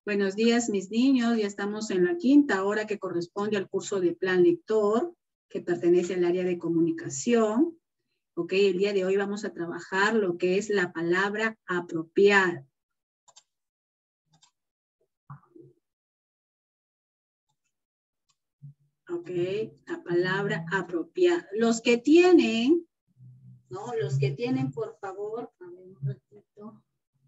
Buenos días, mis niños. Ya estamos en la quinta hora que corresponde al curso de Plan Lector, que pertenece al área de comunicación. Ok, el día de hoy vamos a trabajar lo que es la palabra apropiada. Ok, la palabra apropiada. Los que tienen, ¿no? Los que tienen, por favor, a ver un ratito.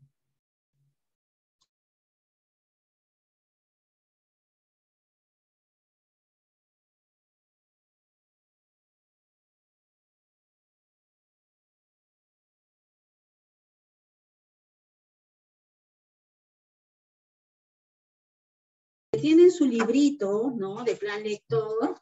Tienen su librito, ¿no? De Plan Lector.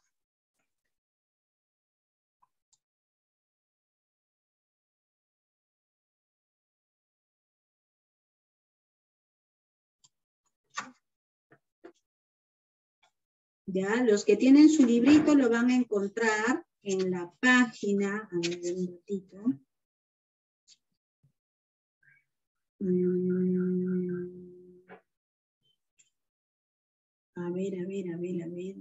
Ya, los que tienen su librito lo van a encontrar en la página, a ver un ratito. A ver.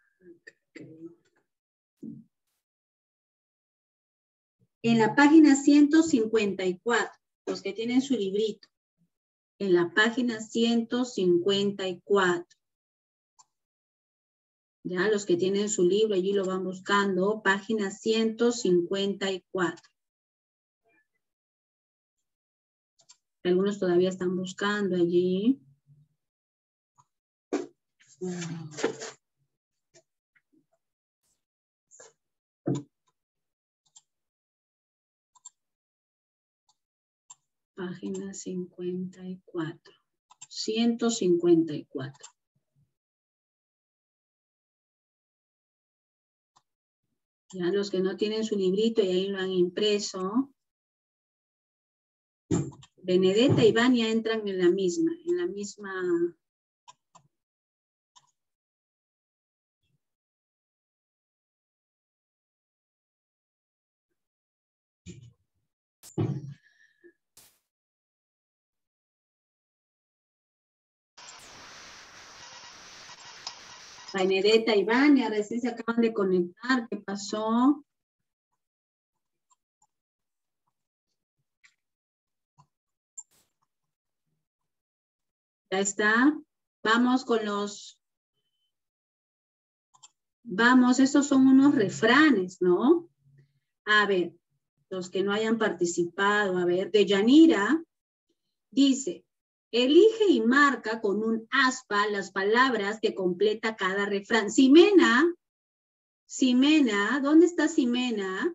En la página 154, los que tienen su librito. En la página 154. Ya, los que tienen su libro, allí lo van buscando. Página 154. Algunos todavía están buscando allí. Página 54. 154. Ya los que no tienen su librito y ahí lo han impreso. Benedetta y Vania entran en la misma. Benedetta y Vania recién se acaban de conectar. ¿Qué pasó? Ya está. Vamos con los... Vamos, estos son unos refranes, ¿no? A ver, los que no hayan participado, a ver, de Yanira, dice, elige y marca con un aspa las palabras que completa cada refrán. Ximena, ¿dónde está Ximena?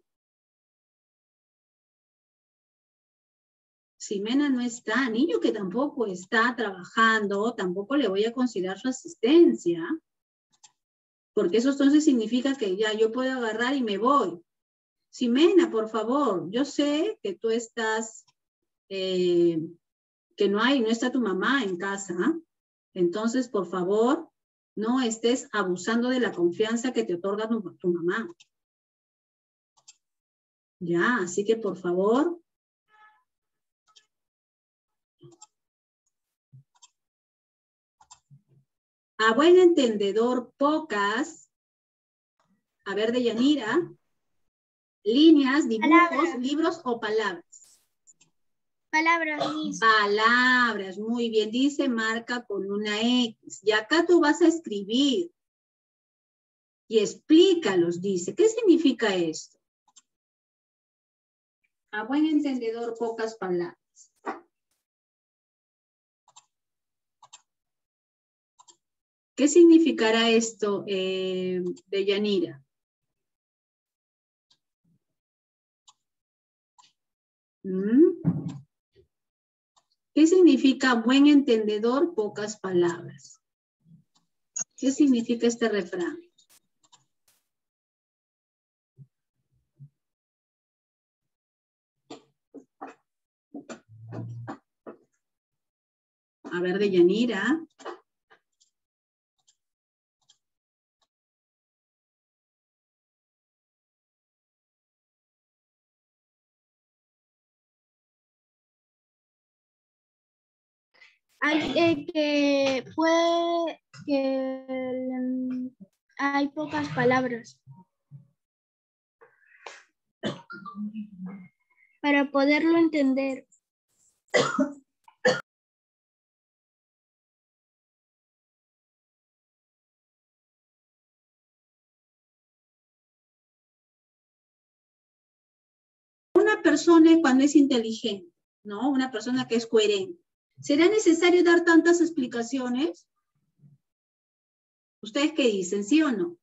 Ximena no está, niño que tampoco está trabajando, tampoco le voy a considerar su asistencia, porque eso entonces significa que ya yo puedo agarrar y me voy. Ximena, por favor, yo sé que tú estás, que no está tu mamá en casa, entonces, por favor, no estés abusando de la confianza que te otorga tu mamá. Ya, así que por favor. A buen entendedor, pocas. A ver, de Yanira. Líneas, dibujos, palabras. Libros o palabras. Palabras. Palabras, muy bien. Dice marca con una X. Y acá tú vas a escribir. Y explícalos, dice. ¿Qué significa esto? A buen entendedor, pocas palabras. ¿Qué significará esto de Yanira? ¿Qué significa buen entendedor, pocas palabras? ¿Qué significa este refrán? A ver, de Yanira. Hay pocas palabras para poderlo entender. Una persona cuando es inteligente, ¿no? Una persona que es coherente. ¿Será necesario dar tantas explicaciones? ¿Ustedes qué dicen, sí o no?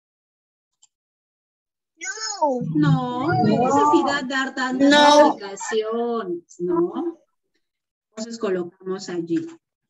No, no hay necesidad de dar tantas explicaciones, ¿no? Entonces colocamos allí.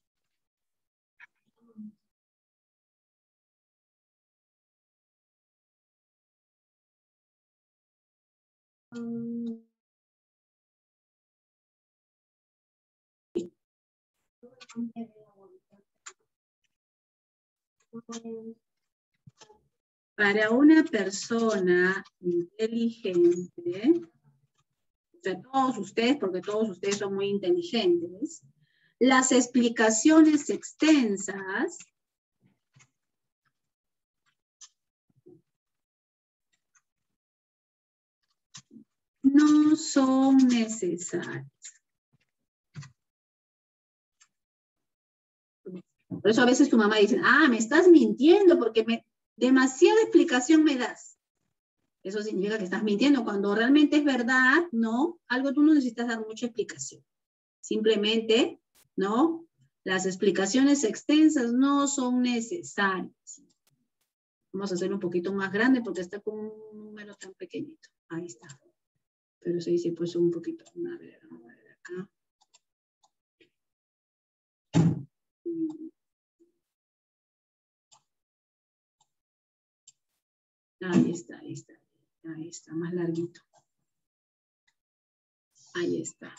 Para una persona inteligente, o sea, todos ustedes, porque todos ustedes son muy inteligentes, las explicaciones extensas no son necesarias. Por eso a veces tu mamá dice, me estás mintiendo porque demasiada explicación me das. Eso significa que estás mintiendo. Cuando realmente es verdad, ¿no? Algo tú no necesitas dar mucha explicación. Simplemente, ¿no? Las explicaciones extensas no son necesarias. Vamos a hacer un poquito más grande porque está con un número tan pequeñito. Ahí está. Pero se dice pues un poquito. A ver acá. Ahí está, ahí está. Ahí está, más larguito. Ahí está.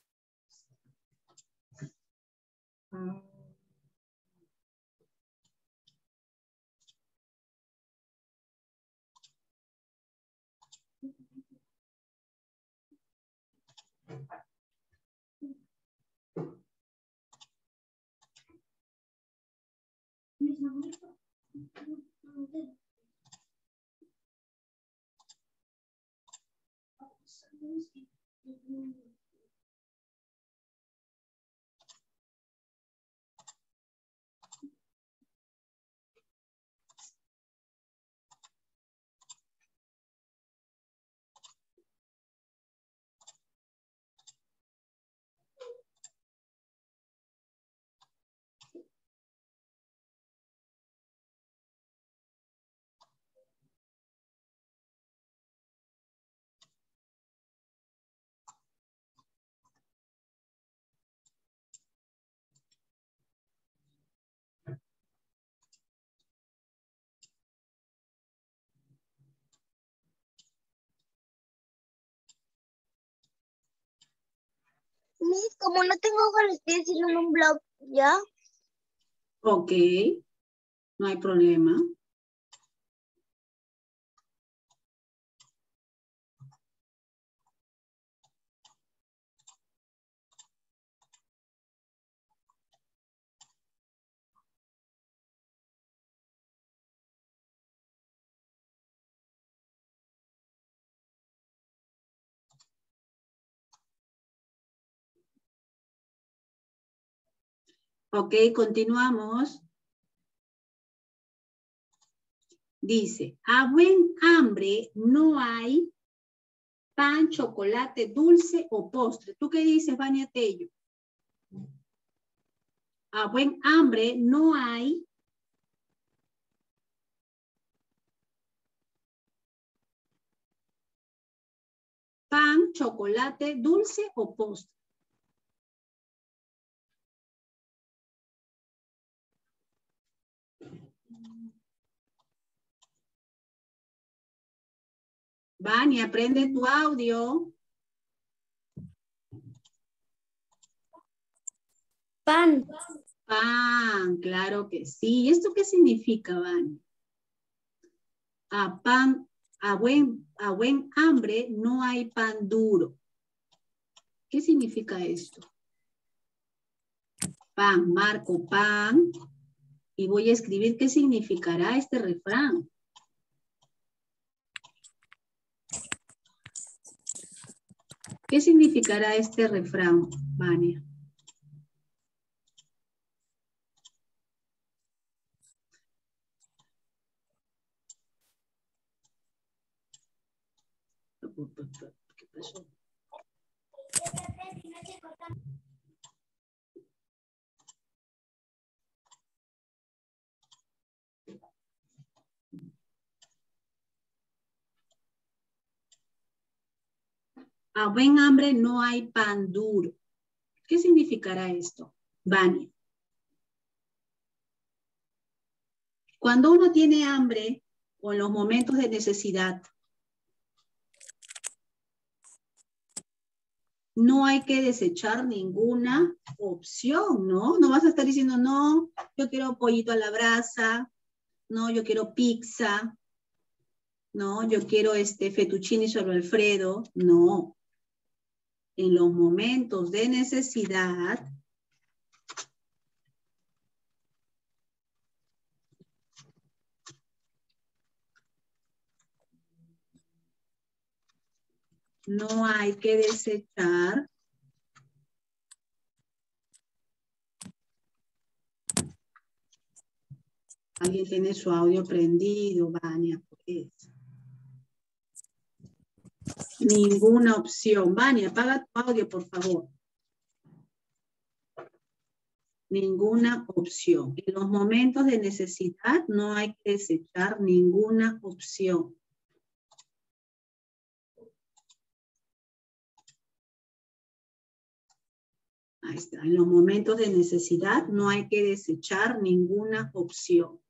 Miss, como no tengo hoja, les estoy haciendo en un blog, ¿ya? Ok, no hay problema. Ok, continuamos. Dice, a buen hambre no hay pan, chocolate, dulce o postre. ¿Tú qué dices, Vania Tello? A buen hambre no hay pan, chocolate, dulce o postre. Vania, prende tu audio. Pan. Pan, claro que sí. ¿Y esto qué significa, Vania? A buen hambre no hay pan duro. ¿Qué significa esto? Pan, marco pan. Y voy a escribir qué significará este refrán. ¿Qué significará este refrán, Vania? ¿Qué pasó? A buen hambre no hay pan duro. ¿Qué significará esto, Vania? Cuando uno tiene hambre o en los momentos de necesidad, no hay que desechar ninguna opción, ¿no? No vas a estar diciendo, no, yo quiero pollito a la brasa, no, yo quiero pizza, no, yo quiero fettuccine sobre Alfredo. No. En los momentos de necesidad, no hay que desechar alguien tiene su audio prendido, Vania. Ninguna opción. Vania, apaga tu audio, por favor. Ninguna opción. En los momentos de necesidad no hay que desechar ninguna opción. Ahí está. En los momentos de necesidad no hay que desechar ninguna opción.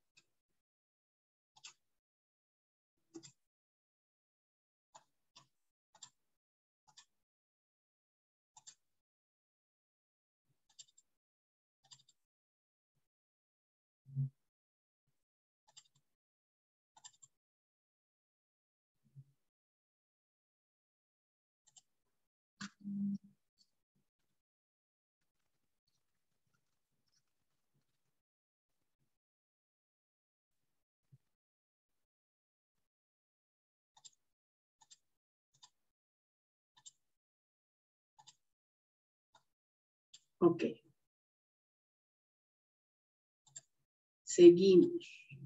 Ok. Seguimos.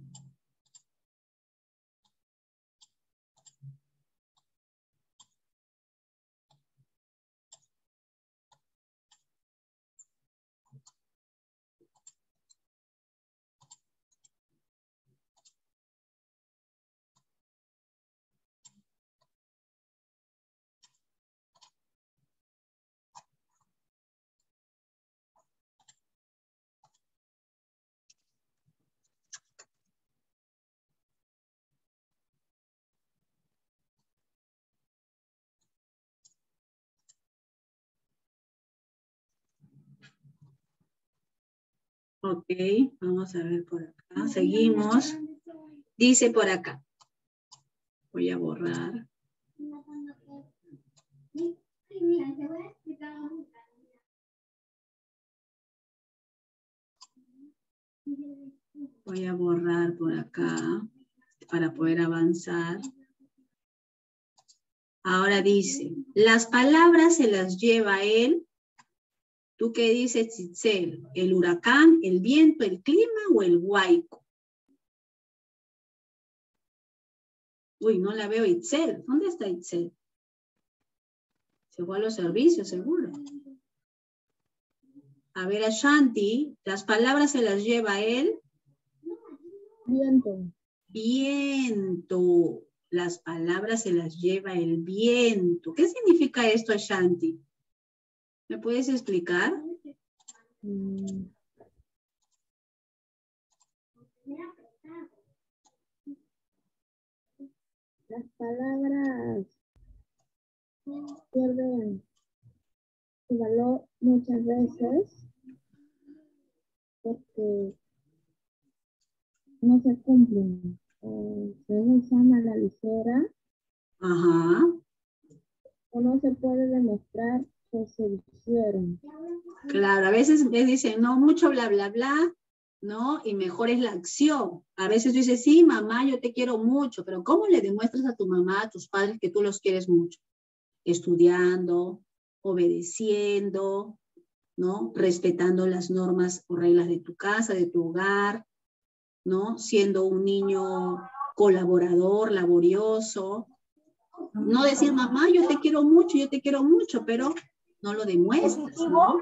Ok, vamos a ver por acá. Seguimos. Dice por acá. Voy a borrar. Voy a borrar por acá para poder avanzar. Ahora dice, las palabras se las lleva él. ¿Tú qué dices, Itzel? ¿El huracán, el viento, el clima o el huaico? Uy, no la veo, Itzel. ¿Dónde está Itzel? Se fue a los servicios, seguro. A ver, Ashanti, las palabras se las lleva él. Viento. Viento. Las palabras se las lleva el viento. ¿Qué significa esto, Ashanti? ¿Me puedes explicar? Las palabras pierden su valor muchas veces porque no se cumplen o se usan a la ligera Ajá. o no se puede demostrar que se hicieron. Claro, a veces me dicen, no, mucho bla, bla, bla, ¿no? Y mejor es la acción. A veces tú dices, sí, mamá, yo te quiero mucho, pero ¿cómo le demuestras a tu mamá, a tus padres que tú los quieres mucho? Estudiando, obedeciendo, ¿no? Respetando las normas o reglas de tu casa, de tu hogar, ¿no? Siendo un niño colaborador, laborioso. No decir, mamá, yo te quiero mucho, pero no lo demuestras, ¿no?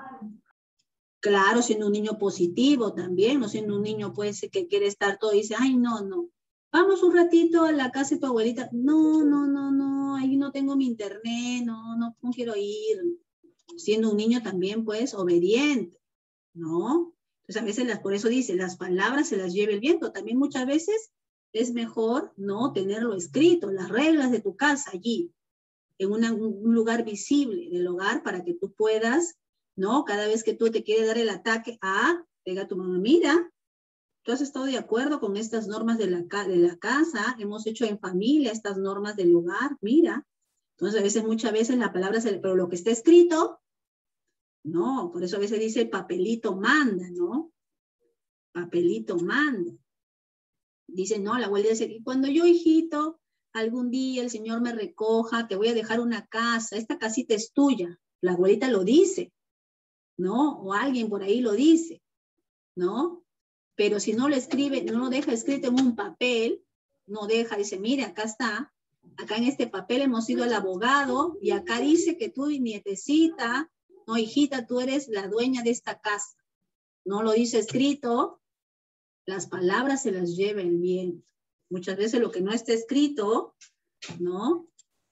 Claro, siendo un niño positivo también, no siendo un niño pues que quiere estar todo y dice, ay, no, no, vamos un ratito a la casa de tu abuelita. No, no, no, no, ahí no tengo mi internet, no, no, no quiero ir. Siendo un niño también pues obediente, ¿no? Entonces a veces por eso dice, las palabras se las lleva el viento. También muchas veces es mejor, ¿no? Tenerlo escrito, las reglas de tu casa allí, en un lugar visible del hogar para que tú puedas, ¿no? Cada vez que tú te quieres dar el ataque, pega a tu mamá, mira, tú has estado de acuerdo con estas normas de la casa, hemos hecho en familia estas normas del hogar, mira. Entonces a veces, muchas veces la palabra, pero lo que está escrito, no, por eso a veces dice papelito manda, ¿no? Papelito manda. Dice, no, la abuela dice, cuando yo, hijito, algún día el Señor me recoja, te voy a dejar una casa, esta casita es tuya. La abuelita lo dice, ¿no? O alguien por ahí lo dice, ¿no? Pero si no lo escribe, no lo deja escrito en un papel, no deja, dice, mire, acá está, acá en este papel hemos ido al abogado y acá dice que tú, nietecita, no, hijita, tú eres la dueña de esta casa. No lo dice escrito, las palabras se las lleva el viento. Muchas veces lo que no está escrito, ¿no?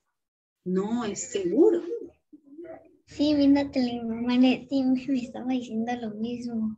No es seguro. Sí, mira que mi mamá sí me estaba diciendo lo mismo.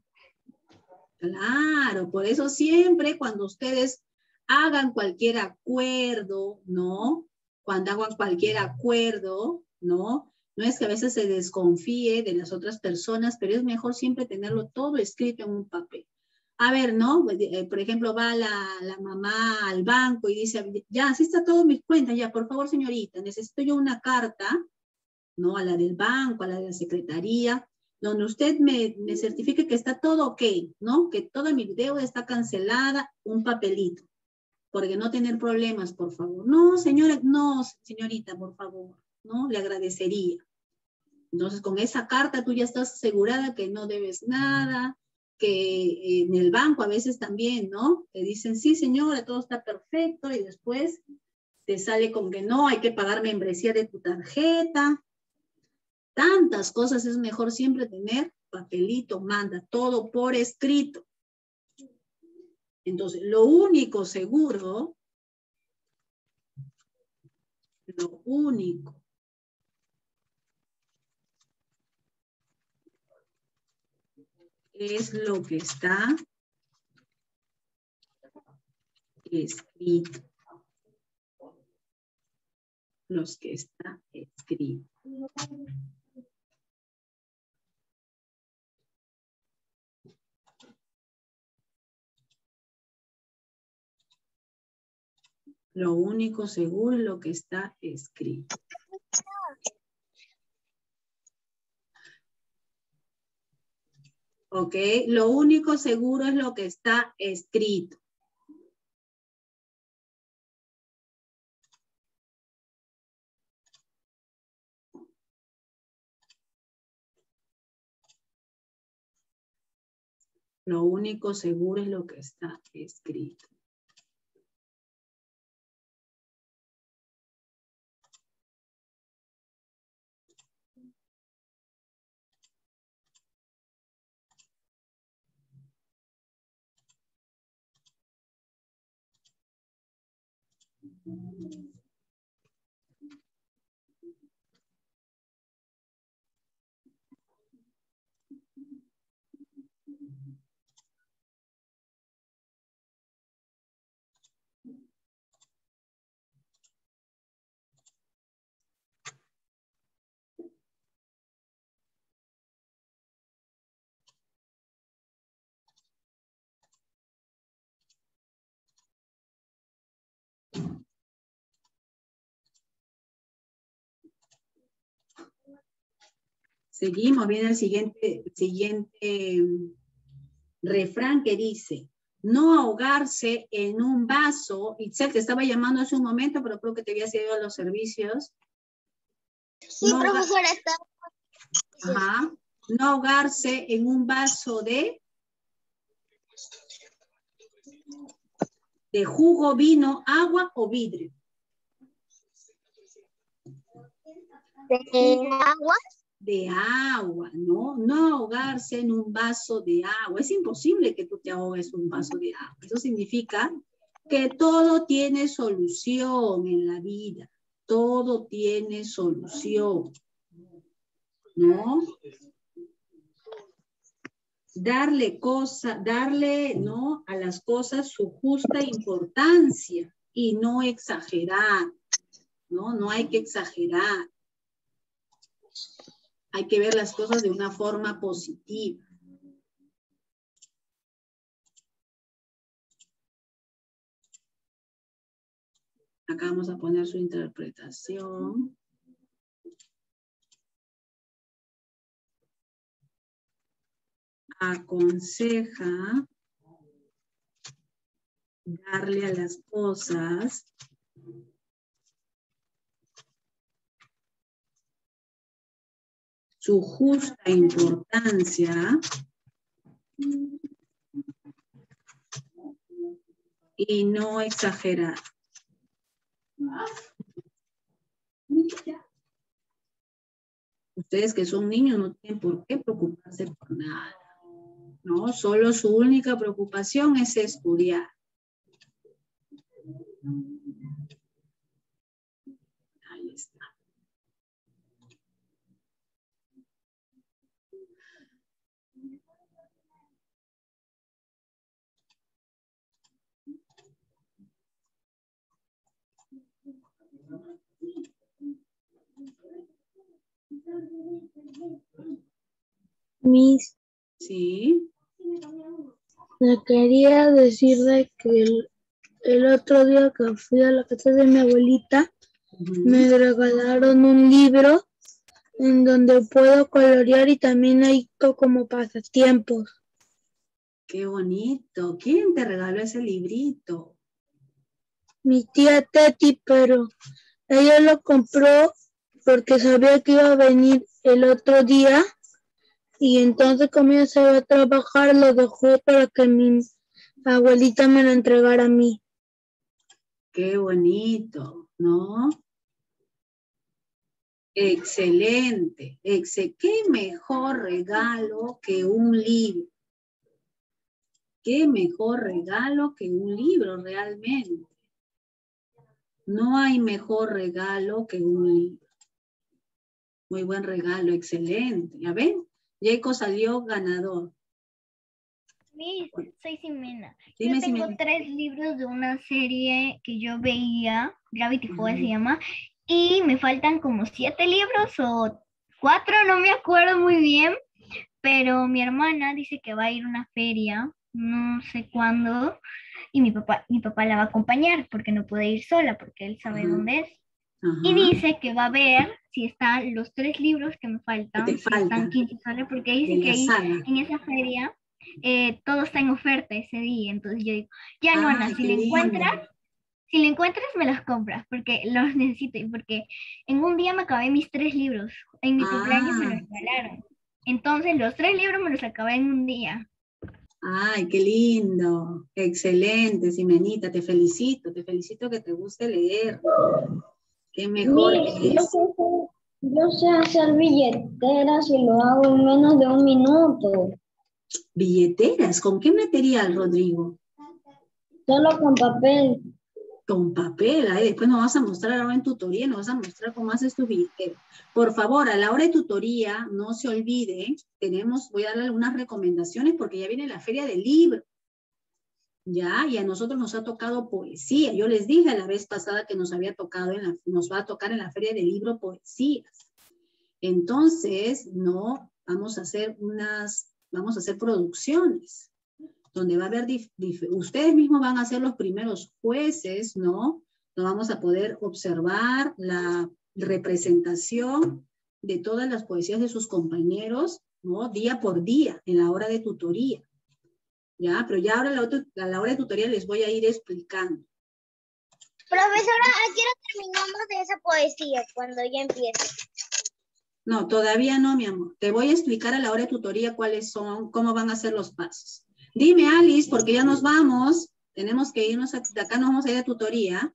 Claro, por eso siempre cuando ustedes hagan cualquier acuerdo, ¿no? Cuando hagan cualquier acuerdo, ¿no? No es que a veces se desconfíe de las otras personas, pero es mejor siempre tenerlo todo escrito en un papel. A ver, ¿no? Por ejemplo, va la mamá al banco y dice, ya, así está todo mis cuentas, ya, por favor, señorita, necesito yo una carta, ¿no? A la del banco, a la de la secretaría, donde usted me certifique que está todo ok, ¿no? Que toda mi deuda está cancelada, un papelito, porque no tener problemas, por favor. No, señora, no, señorita, por favor, ¿no? Le agradecería. Entonces, con esa carta tú ya estás asegurada que no debes nada, que en el banco a veces también, ¿no? Te dicen, sí, señora, todo está perfecto, y después te sale con que no, hay que pagar membresía de tu tarjeta. Tantas cosas, es mejor siempre tener papelito, manda todo por escrito. Entonces, lo único seguro es lo que está escrito. Los que está escrito. Lo único seguro es lo que está escrito. ¿Ok? Lo único seguro es lo que está escrito. Lo único seguro es lo que está escrito. Seguimos, viene el siguiente refrán que dice, no ahogarse en un vaso. Itzel, te estaba llamando hace un momento, pero creo que te habías ido a los servicios. Sí, No profesora, está. Ajá. No ahogarse en un vaso de jugo, vino, agua o vidrio. ¿De agua? De agua, ¿no? No ahogarse en un vaso de agua. Es imposible que tú te ahogues en un vaso de agua. Eso significa que todo tiene solución en la vida. Todo tiene solución, ¿no? Darle ¿no? A las cosas su justa importancia y no exagerar, ¿no? No hay que exagerar. Hay que ver las cosas de una forma positiva. Acá vamos a poner su interpretación. Aconseja darle a las cosas su justa importancia y no exagerar. Ustedes que son niños no tienen por qué preocuparse por nada, ¿no? Solo su única preocupación es estudiar. Ahí está. Miss, Sí. le quería decir de que el otro día que fui a la casa de mi abuelita, me regalaron un libro en donde puedo colorear y también hay como pasatiempos. Qué bonito. ¿Quién te regaló ese librito? Mi tía Teti, pero ella lo compró porque sabía que iba a venir el otro día y entonces como ella se iba a trabajar lo dejó para que mi abuelita me lo entregara a mí. Qué bonito, ¿no? Excelente. Qué mejor regalo que un libro. Qué mejor regalo que un libro realmente. No hay mejor regalo que un libro. Muy buen regalo, excelente. ¿Ya ven? Jacob salió ganador. Miss, soy Ximena. Dime, Yo tengo Ximena. 3 libros de una serie que yo veía, Gravity Falls se llama, y me faltan como 7 libros o 4, no me acuerdo muy bien, pero mi hermana dice que va a ir a una feria, no sé cuándo, y mi papá la va a acompañar porque no puede ir sola porque él sabe dónde es. Y dice que va a ver si están los 3 libros que me faltan, te si están faltan 15 soles, porque de dice que la ahí saga. en esa feria todo está en oferta ese día. Entonces yo digo, ya Luana, Ay, si qué lo lindo. encuentras, me los compras, porque los necesito, y porque en un día me acabé mis 3 libros. En mi cumpleaños me los regalaron. Entonces los 3 libros me los acabé en un día. Ay, qué lindo. Excelente, Ximenita. Te felicito que te guste leer. Qué mejor que es. Yo sé hacer billeteras y lo hago en menos de 1 minuto. Billeteras, ¿con qué material, Rodrigo? Solo con papel. Con papel, ahí después nos vas a mostrar ahora en tutoría, nos vas a mostrar cómo haces tu billetera. Por favor, a la hora de tutoría, no se olvide, voy a darle algunas recomendaciones porque ya viene la feria del libro. Ya, y a nosotros nos ha tocado poesía. Yo les dije la vez pasada que nos va a tocar en la feria del libro poesías. Entonces, no, vamos a hacer producciones donde va a haber, ustedes mismos van a ser los primeros jueces, ¿no? Nos vamos a poder observar la representación de todas las poesías de sus compañeros, ¿no? Día por día, en la hora de tutoría. ¿Ya? Pero ya ahora a la hora de tutoría les voy a ir explicando. Profesora, ¿a qué hora terminamos de esa poesía cuando ya empiece? No, todavía no, mi amor. Te voy a explicar a la hora de tutoría cuáles son, cómo van a ser los pasos. Dime, Alice, porque ya nos vamos. Tenemos que irnos, de acá nos vamos a ir a tutoría.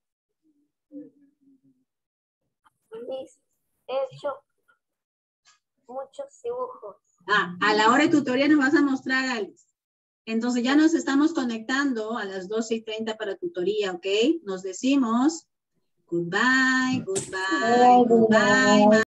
He hecho muchos dibujos. Ah, a la hora de tutoría nos vas a mostrar, Alice. Entonces ya nos estamos conectando a las 12:30 para tutoría, ¿ok? Nos decimos goodbye, goodbye, goodbye.